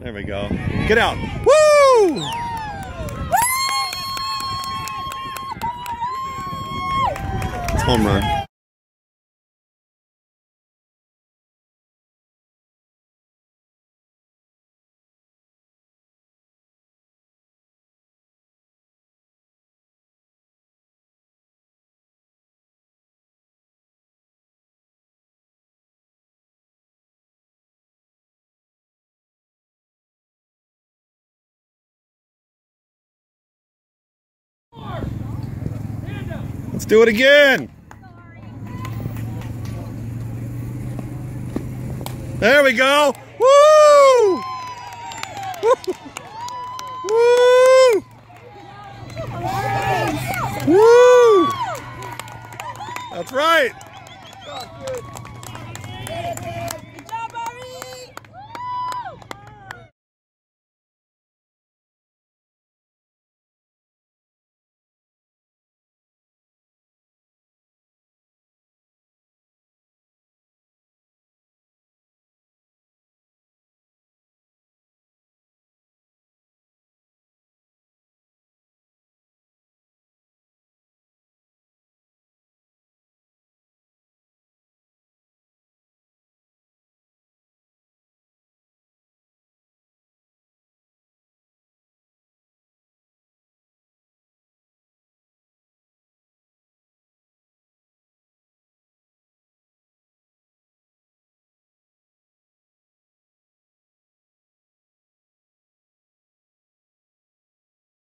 There we go. Get out. Woo! It's home run. Let's do it again. There we go. Woo! Woo! Woo! That's right.